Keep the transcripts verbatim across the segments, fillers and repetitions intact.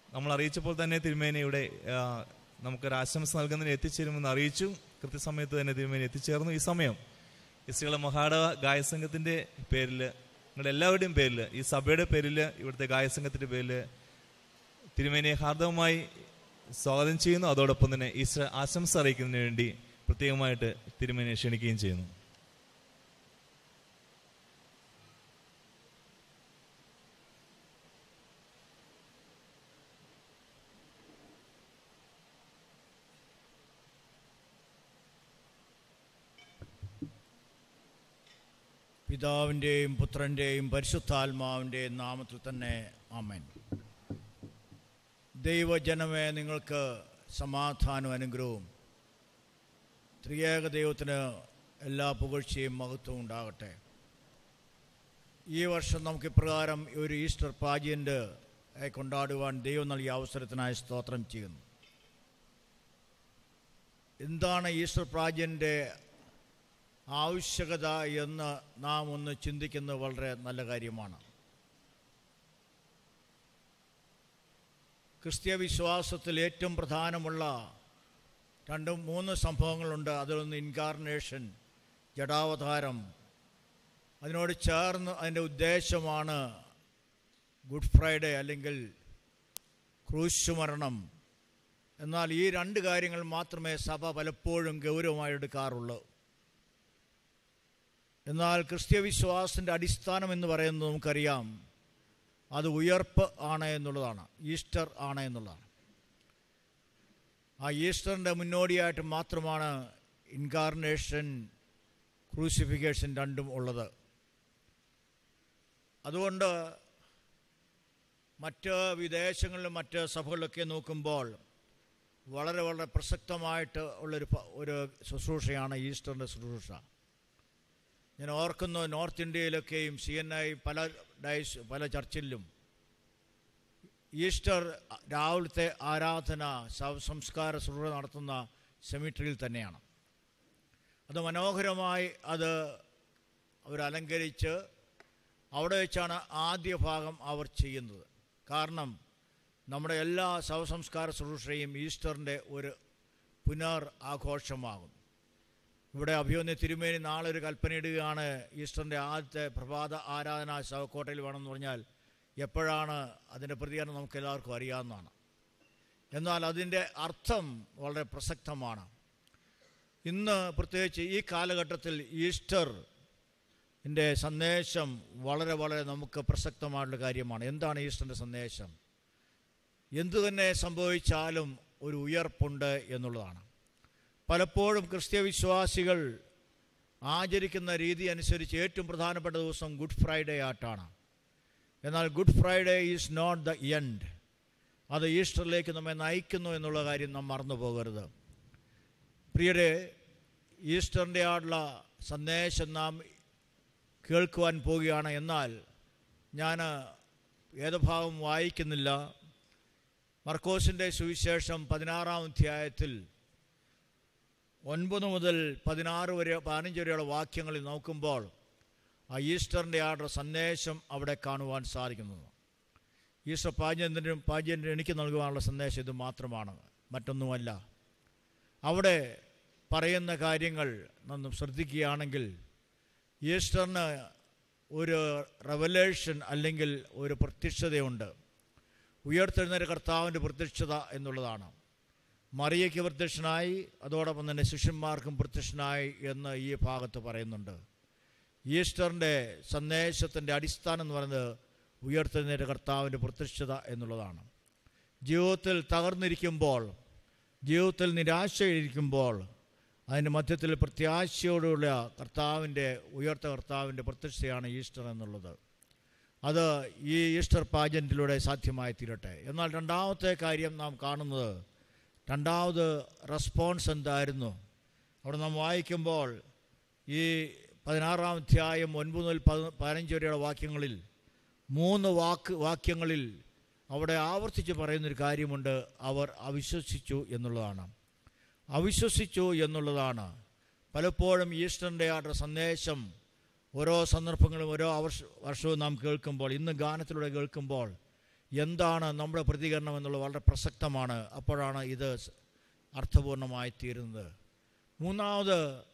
നമ്മൾ അറിയിച്ചപ്പോൾ തന്നെ തിരുമേനി ഇവിടെ നമുക്കൊരു ആശംസ നൽകുന്നതിന് എത്തിച്ചേരുമെന്ന് അറിയിച്ചു. കൃത്യസമയത്ത് തന്നെ തിരുമേനി എത്തിച്ചേർന്നു. ഈ സമയം ഇസ്രായേൽ മഹാടവ ഗായസംഘത്തിൻ്റെ പേരിൽ, നിങ്ങളുടെ എല്ലാവരുടെയും പേരിൽ, ഈ സഭയുടെ പേരിൽ, ഇവിടുത്തെ ഗായസംഘത്തിൻ്റെ പേരിൽ തിരുമേനിയെ ഹാർദവമായി സ്വാഗതം ചെയ്യുന്നു. അതോടൊപ്പം തന്നെ ഈശ്വര ആശംസ അറിയിക്കുന്നതിന് വേണ്ടി പ്രത്യേകമായിട്ട് തിരുമേനിയെ ക്ഷണിക്കുകയും ചെയ്യുന്നു. പിതാവിൻ്റെയും പുത്രൻ്റെയും പരിശുദ്ധാത്മാവിൻ്റെയും നാമത്തിൽ തന്നെ ആമേൻ. ദൈവജനമേ, നിങ്ങൾക്ക് സമാധാനവും അനുഗ്രഹവും. ത്രിയേക ദൈവത്തിന് എല്ലാ പുകഴ്ചയും മഹത്വവും ഉണ്ടാകട്ടെ. ഈ വർഷം നമുക്ക് ഇപ്രകാരം ഒരു ഈസ്റ്റർ പാജിയൻ്റ് കൊണ്ടാടുവാൻ ദൈവം നൽകിയ അവസരത്തിനായി സ്തോത്രം ചെയ്യുന്നു. എന്താണ് ഈസ്റ്റർ പാജിയൻ്റെ ആവശ്യകത എന്ന് നാം ഒന്ന് ചിന്തിക്കുന്നത് വളരെ നല്ല കാര്യമാണ്. ക്രിസ്തീയ വിശ്വാസത്തിൽ ഏറ്റവും പ്രധാനമുള്ള രണ്ട് മൂന്ന് സംഭവങ്ങളുണ്ട്. അതിലൊന്ന് ഇൻകാർണേഷൻ, ജഡാവതാരം. അതിനോട് ചേർന്ന് അതിൻ്റെ ഉദ്ദേശമാണ് ഗുഡ് ഫ്രൈഡേ അല്ലെങ്കിൽ ക്രൂശുമരണം. എന്നാൽ ഈ രണ്ട് കാര്യങ്ങൾ മാത്രമേ സഭ പലപ്പോഴും ഗൗരവമായി എടുക്കാറുള്ളൂ. എന്നാൽ ക്രിസ്തീയ വിശ്വാസത്തിൻ്റെ അടിസ്ഥാനം എന്ന് പറയുന്നത് നമുക്കറിയാം, അത് ഉയർപ്പ് ആണ് എന്നുള്ളതാണ്, ഈസ്റ്റർ ആണ് എന്നുള്ളതാണ്. ആ ഈസ്റ്ററിൻ്റെ മുന്നോടിയായിട്ട് മാത്രമാണ് ഇൻകാർണേഷൻ, ക്രൂസിഫിക്കേഷൻ രണ്ടും ഉള്ളത്. അതുകൊണ്ട് മറ്റ് വിദേശങ്ങളിലും മറ്റ് സഭകളിലൊക്കെ നോക്കുമ്പോൾ വളരെ വളരെ പ്രസക്തമായിട്ട് ഉള്ളൊരു ഒരു ശുശ്രൂഷയാണ് ഈസ്റ്ററിൻ്റെ ശുശ്രൂഷ. ഞാൻ ഓർക്കുന്നു, നോർത്ത് ഇന്ത്യയിലൊക്കെയും സി എൻ ഐ പല ഡൈസ് പല ചർച്ചിലും ഈസ്റ്റർ രാവിലത്തെ ആരാധന സംസ്കാര ശുശ്രൂഷ നടത്തുന്ന സെമിട്രിയിൽ തന്നെയാണ്. അത് മനോഹരമായി അത് അവരലങ്കരിച്ച് അവിടെ വെച്ചാണ് ആദ്യ ഭാഗം അവർ ചെയ്യുന്നത്. കാരണം നമ്മുടെ എല്ലാ ശവസംസ്കാര ശുശ്രൂഷയും ഈസ്റ്ററിൻ്റെ ഒരു പുനർ ആഘോഷമാകും. ഇവിടെ അഭിമന്യ തിരുമേനി നാളെ ഒരു കൽപ്പനയിടുകയാണ്, ഈസ്റ്ററിൻ്റെ ആദ്യത്തെ പ്രഭാത ആരാധന ശവക്കോട്ടയിൽ വേണമെന്ന് പറഞ്ഞാൽ എപ്പോഴാണ് അതിൻ്റെ പ്രതികരണം നമുക്ക് എല്ലാവർക്കും അറിയാവുന്നതാണ്. എന്നാൽ അതിൻ്റെ അർത്ഥം വളരെ പ്രസക്തമാണ്. ഇന്ന് പ്രത്യേകിച്ച് ഈ കാലഘട്ടത്തിൽ ഈസ്റ്ററിൻ്റെ സന്ദേശം വളരെ വളരെ നമുക്ക് പ്രസക്തമായിട്ടുള്ള കാര്യമാണ്. എന്താണ് ഈസ്റ്ററിൻ്റെ സന്ദേശം? എന്തു തന്നെ സംഭവിച്ചാലും ഒരു ഉയർപ്പുണ്ട് എന്നുള്ളതാണ്. പലപ്പോഴും ക്രിസ്തീയ വിശ്വാസികൾ ആചരിക്കുന്ന രീതി അനുസരിച്ച് ഏറ്റവും പ്രധാനപ്പെട്ട ദിവസം ഗുഡ് ഫ്രൈഡേ ആയിട്ടാണ്. എന്നാൽ Good Friday is not the end. അത് ഈസ്റ്ററിലേക്ക് നമ്മെ നയിക്കുന്നു എന്നുള്ള കാര്യം നാം മറന്നു പോകരുത്. പ്രിയരെ, ഈസ്റ്ററിൻ്റെ ആയിട്ടുള്ള സന്ദേശം നാം കേൾക്കുവാൻ പോവുകയാണ്. എന്നാൽ ഞാൻ വേദഭാഗം വായിക്കുന്നില്ല. മർക്കോസിൻ്റെ സുവിശേഷം പതിനാറാം അധ്യായത്തിൽ ഒൻപത് മുതൽ പതിനാറ് വരെ പതിനഞ്ച് വരെയുള്ള വാക്യങ്ങളിൽ നോക്കുമ്പോൾ ആ ഈസ്റ്ററിൻ്റെ ആയിട്ടുള്ള സന്ദേശം അവിടെ കാണുവാൻ സാധിക്കുന്നത്. ഈസ്റ്റർ പാജന്റിനും പാജന്റിനും എനിക്ക് നൽകുവാനുള്ള സന്ദേശം ഇത് മാത്രമാണ്, മറ്റൊന്നുമല്ല. അവിടെ പറയുന്ന കാര്യങ്ങൾ നാം ശ്രദ്ധിക്കുകയാണെങ്കിൽ ഈസ്റ്ററിന് ഒരു റെവലേഷൻ അല്ലെങ്കിൽ ഒരു പ്രത്യക്ഷതയുണ്ട്. ഉയർത്തെഴുന്നേറ്റ കർത്താവിൻ്റെ പ്രത്യക്ഷത എന്നുള്ളതാണ്. മറിയയ്ക്ക് പ്രത്യക്ഷനായി, അതോടൊപ്പം തന്നെ ശിഷ്യന്മാർക്കും പ്രത്യക്ഷനായി എന്ന് ഈ ഭാഗത്ത് പറയുന്നുണ്ട്. ഈസ്റ്ററിൻ്റെ സന്ദേശത്തിൻ്റെ അടിസ്ഥാനം എന്ന് പറയുന്നത് ഉയർത്തെഴുന്നേറ്റ കർത്താവിൻ്റെ പ്രത്യക്ഷത എന്നുള്ളതാണ്. ജീവിതത്തിൽ തകർന്നിരിക്കുമ്പോൾ, ജീവിതത്തിൽ നിരാശയിരിക്കുമ്പോൾ അതിൻ്റെ മധ്യത്തിൽ പ്രത്യാശയോടുള്ള കർത്താവിൻ്റെ ഉയർത്ത കർത്താവിൻ്റെ പ്രത്യക്ഷതയാണ് ഈസ്റ്റർ എന്നുള്ളത്. അത് ഈ ഈസ്റ്റർ പാജൻറ്റിലൂടെ സാധ്യമായി തീരട്ടെ. എന്നാൽ രണ്ടാമത്തെ കാര്യം നാം കാണുന്നത്, രണ്ടാമത് റെസ്പോൺസ് എന്തായിരുന്നു? അവിടെ നാം വായിക്കുമ്പോൾ ഈ പതിനാറാം അധ്യായം ഒൻപത് മുതൽ പതിനഞ്ച് വരെയുള്ള വാക്യങ്ങളിൽ മൂന്ന് വാക്ക് വാക്യങ്ങളിൽ അവിടെ ആവർത്തിച്ച് പറയുന്നൊരു കാര്യമുണ്ട്. അവർ അവിശ്വസിച്ചു എന്നുള്ളതാണ്. അവിശ്വസിച്ചു എന്നുള്ളതാണ് പലപ്പോഴും ഈസ്റ്ററിൻ്റെ ആയിട്ടുള്ള സന്ദേശം ഓരോ സന്ദർഭങ്ങളും ഓരോ വർഷവും നാം കേൾക്കുമ്പോൾ, ഇന്ന് ഗാനത്തിലൂടെ കേൾക്കുമ്പോൾ എന്താണ് നമ്മുടെ പ്രതികരണം എന്നുള്ളത് വളരെ പ്രസക്തമാണ്. അപ്പോഴാണ് ഇത് അർത്ഥപൂർണമായി തീരുന്നത്. മൂന്നാമത്,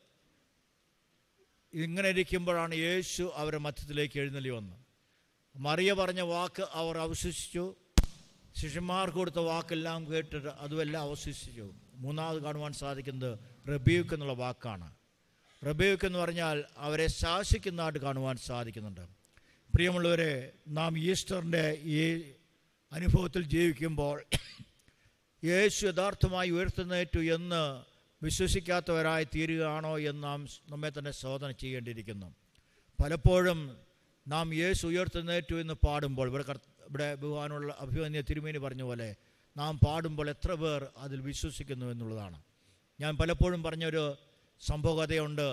ഇങ്ങനെ ഇരിക്കുമ്പോഴാണ് യേശു അവരുടെ മധ്യത്തിലേക്ക് എഴുന്നള്ളി വന്നത്. മറിയ പറഞ്ഞ വാക്ക് അവർ അവശേഷിച്ചു. ശിഷ്യന്മാർക്ക് കൊടുത്ത വാക്കെല്ലാം കേട്ടിട്ട് അതുമെല്ലാം അവശേഷിച്ചു. മൂന്നാമത് കാണുവാൻ സാധിക്കുന്നത് റെബ്യൂക്ക് എന്നുള്ള വാക്കാണ്. റെബ്യൂക്ക് എന്ന് പറഞ്ഞാൽ അവരെ ശാസിക്കുന്നതായിട്ട് കാണുവാൻ സാധിക്കുന്നുണ്ട്. പ്രിയമുള്ളവരെ, നാം ഈസ്റ്ററിൻ്റെ ഈ അനുഭവത്തിൽ ജീവിക്കുമ്പോൾ യേശു യഥാർത്ഥമായി ഉയർത്തെഴുന്നേറ്റു എന്ന് വിശ്വസിക്കാത്തവരായി തീരുകയാണോ എന്ന് നാം നമ്മെ തന്നെ ശോധന ചെയ്യേണ്ടിയിരിക്കുന്നു. പലപ്പോഴും നാം യേശു ഉയർത്തെഴുന്നേറ്റു എന്ന് പാടുമ്പോൾ, ഇവിടെ ഇവിടെ ബഹുമാനുള്ള അഭിമന്യ തിരുമേനി പറഞ്ഞ പോലെ നാം പാടുമ്പോൾ എത്ര പേർ അതിൽ വിശ്വസിക്കുന്നു എന്നുള്ളതാണ്. ഞാൻ പലപ്പോഴും പറഞ്ഞൊരു സംഭവകഥയുണ്ട്.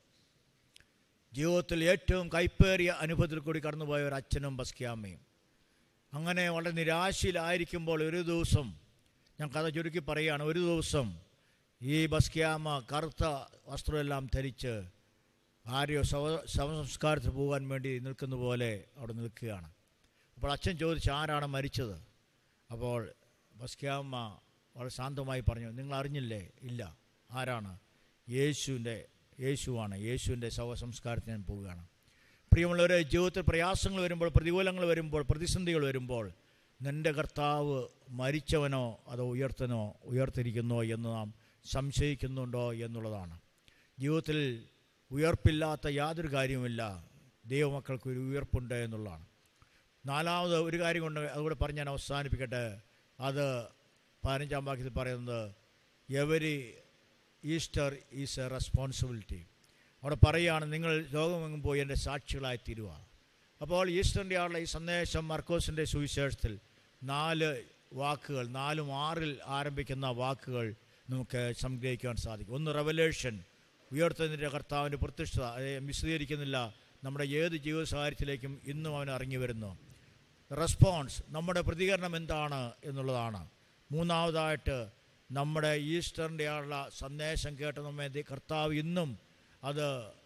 ജീവിതത്തിൽ ഏറ്റവും കൈപ്പേറിയ അനുഭവത്തിൽ കൂടി കടന്നുപോയ ഒരു അച്ഛനും ബസ്ക്യാമ്മയും. അങ്ങനെ വളരെ നിരാശയിലായിരിക്കുമ്പോൾ ഒരു ദിവസം, ഞാൻ കഥ ചുരുക്കി പറയുകയാണ്, ഒരു ദിവസം ഈ ബസ്ക്യാമ്മ കറുത്ത വസ്ത്രമെല്ലാം ധരിച്ച് ആരെയോ ശവ ശവസംസ്കാരത്തിൽ പോകാൻ വേണ്ടി നിൽക്കുന്ന പോലെ അവിടെ നിൽക്കുകയാണ്. അപ്പോൾ അച്ഛൻ ചോദിച്ചു, ആരാണ് മരിച്ചത്? അപ്പോൾ ബസ്ക്യാമ്മ വളരെ ശാന്തമായി പറഞ്ഞു, നിങ്ങൾ അറിഞ്ഞില്ലേ? ഇല്ല. ആരാണ്? യേശുവിൻ്റെ യേശുവാണ്. യേശുവിൻ്റെ ശവസംസ്കാരത്തിന് ഞാൻ പോവുകയാണ്. പ്രിയമുള്ളവരെ, ജീവിതത്തിൽ പ്രയാസങ്ങൾ വരുമ്പോൾ, പ്രതികൂലങ്ങൾ വരുമ്പോൾ, പ്രതിസന്ധികൾ വരുമ്പോൾ നിൻ്റെ കർത്താവ് മരിച്ചവനോ അതോ ഉയർത്തനോ ഉയർത്തിരിക്കുന്നോ എന്ന് നാം സംശയിക്കുന്നുണ്ടോ എന്നുള്ളതാണ്. ജീവിതത്തിൽ ഉയർപ്പില്ലാത്ത യാതൊരു കാര്യവുമില്ല. ദൈവമക്കൾക്ക് ഒരു ഉയർപ്പുണ്ട് എന്നുള്ളതാണ്. നാലാമത് ഒരു കാര്യം കൊണ്ട് അതുകൂടെ പറഞ്ഞ് ഞാൻ അവസാനിപ്പിക്കട്ടെ. അത് പതിനഞ്ചാം വാക്യത്തിൽ പറയുന്നത്, every Easter is a responsibility. അവിടെ പറയുകയാണ്, നിങ്ങൾ ലോകമെങ്ങും പോയി എൻ്റെ സാക്ഷികളായി തീരുക. അപ്പോൾ ഈസ്റ്ററിൻ്റെ ആളുടെ ഈ സന്ദേശം മർക്കോസിൻ്റെ സുവിശേഷത്തിൽ നാല് വാക്കുകൾ, നാലും ആറിൽ ആരംഭിക്കുന്ന വാക്കുകൾ നമുക്ക് സംഗ്രഹിക്കുവാൻ സാധിക്കും. ഒന്ന് റെവലേഷൻ, ഉയർത്തെഴുന്നേറ്റ കർത്താവിൻ്റെ പ്രത്യക്ഷത. വിശദീകരിക്കുന്നില്ല, നമ്മുടെ ഏത് ജീവിത സാഹചര്യത്തിലേക്കും ഇന്നും അവൻ ഇറങ്ങി വരുന്നു. റെസ്പോൺസ്, നമ്മുടെ പ്രതികരണം എന്താണ് എന്നുള്ളതാണ്. മൂന്നാമതായിട്ട്, നമ്മുടെ ഈസ്റ്ററിൻ്റെ ആളുടെ സന്ദേശം കേട്ട നമ്മെ കർത്താവ് ഇന്നും അത്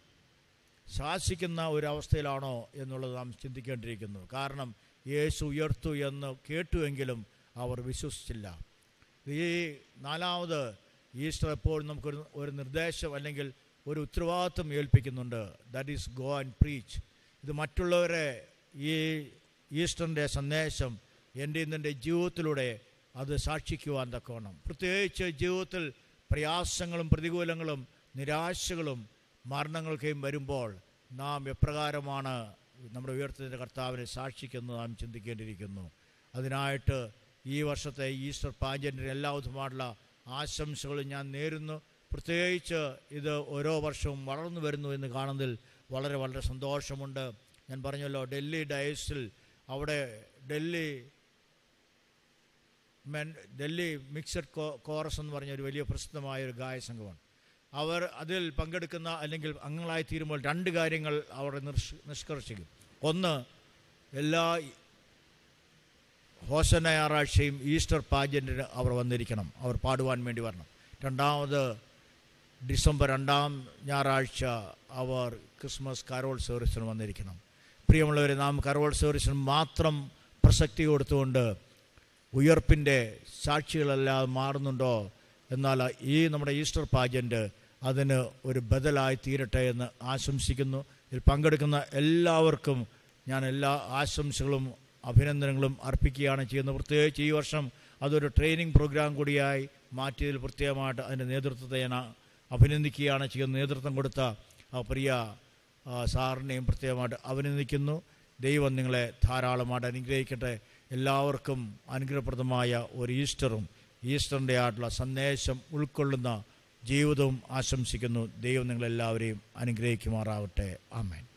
ശാസിക്കുന്ന ഒരവസ്ഥയിലാണോ എന്നുള്ളത് നാം ചിന്തിക്കേണ്ടിയിരിക്കുന്നു. കാരണം യേശു ഉയർത്തു എന്ന് കേട്ടുവെങ്കിലും അവർ വിശ്വസിച്ചില്ല. ഈ നാലാമത്, ഈസ്റ്റർ എപ്പോഴും നമുക്കൊരു ഒരു നിർദ്ദേശം അല്ലെങ്കിൽ ഒരു ഉത്തരവാദിത്വം ഏൽപ്പിക്കുന്നുണ്ട്. That is go and preach. ഇത് മറ്റുള്ളവരെ ഈ ഈസ്റ്ററിൻ്റെ സന്ദേശം എൻ്റെ ഇന്നെൻ്റെ ജീവിതത്തിലൂടെ അത് സാക്ഷിക്കുവാൻ തക്കവണ്ണം, പ്രത്യേകിച്ച് ജീവിതത്തിൽ പ്രയാസങ്ങളും പ്രതികൂലങ്ങളും നിരാശകളും മരണങ്ങൾക്കെയും വരുമ്പോൾ നാം എപ്രകാരമാണ് നമ്മുടെ ഉയർത്തത്തിൻ്റെ കർത്താവിനെ സാക്ഷിക്കുന്നത് നാം ചിന്തിക്കേണ്ടിയിരിക്കുന്നു. അതിനായിട്ട് ഈ വർഷത്തെ ഈസ്റ്റർ പാജന്റിന് എല്ലാവിധമായിട്ടുള്ള ആശംസകളും ഞാൻ നേരുന്നു. പ്രത്യേകിച്ച് ഇത് ഓരോ വർഷവും വളർന്നു വരുന്നു എന്ന് കാണുന്നതിൽ വളരെ വളരെ സന്തോഷമുണ്ട്. ഞാൻ പറഞ്ഞല്ലോ, ഡൽഹി ഡയസിൽ അവിടെ Delhi men Delhi mixed co chorus എന്ന് പറഞ്ഞ ഒരു വലിയ പ്രസിദ്ധമായ ഒരു ഗായ സംഘമാണ്. അവർ അതിൽ പങ്കെടുക്കുന്ന അല്ലെങ്കിൽ അംഗങ്ങളായി തീരുമ്പോൾ രണ്ട് കാര്യങ്ങൾ അവിടെ നിഷ്കർഷിക്കും. ഒന്ന്, എല്ലാ ഹോസന്ന ഞായറാഴ്ചയും ഈസ്റ്റർ പാജന്റിന് അവർ വന്നിരിക്കണം, അവർ പാടുവാൻ വേണ്ടി വരണം. രണ്ടാമത്, ഡിസംബർ രണ്ടാം ഞായറാഴ്ച അവർ ക്രിസ്മസ് കരോൾ സർവീസിന് വന്നിരിക്കണം. പ്രിയമുള്ളവരെ, നാം കരോൾ സർവീസിന് മാത്രം പ്രസക്തി കൊടുത്തുകൊണ്ട് ഉയർപ്പിൻ്റെ സാക്ഷികളല്ലാതെ മാറുന്നുണ്ടോ? എന്നാൽ ഈ നമ്മുടെ ഈസ്റ്റർ പാജന്റ് അതിന് ഒരു ബദലായി തീരട്ടെ എന്ന് ആശംസിക്കുന്നു. ഇതിൽ പങ്കെടുക്കുന്ന എല്ലാവർക്കും ഞാൻ എല്ലാ ആശംസകളും അഭിനന്ദനങ്ങളും അർപ്പിക്കുകയാണ് ചെയ്യുന്നത്. പ്രത്യേകിച്ച് ഈ വർഷം അതൊരു ട്രെയിനിങ് പ്രോഗ്രാം കൂടിയായി മാറ്റിയതിൽ പ്രത്യേകമായിട്ട് അതിൻ്റെ നേതൃത്വത്തെ ഞാൻ അഭിനന്ദിക്കുകയാണ് ചെയ്യുന്നത്. നേതൃത്വം കൊടുത്ത ആ പ്രിയ സാറിനെയും പ്രത്യേകമായിട്ട് അഭിനന്ദിക്കുന്നു. ദൈവം നിങ്ങളെ ധാരാളമായിട്ട് അനുഗ്രഹിക്കട്ടെ. എല്ലാവർക്കും അനുഗ്രഹപ്രദമായ ഒരു ഈസ്റ്ററും ഈസ്റ്ററിൻ്റെ ആയിട്ടുള്ള സന്ദേശം ഉൾക്കൊള്ളുന്ന ജീവിതവും ആശംസിക്കുന്നു. ദൈവം നിങ്ങളെല്ലാവരെയും അനുഗ്രഹിക്കുമാറാവട്ടെ. ആമേൻ.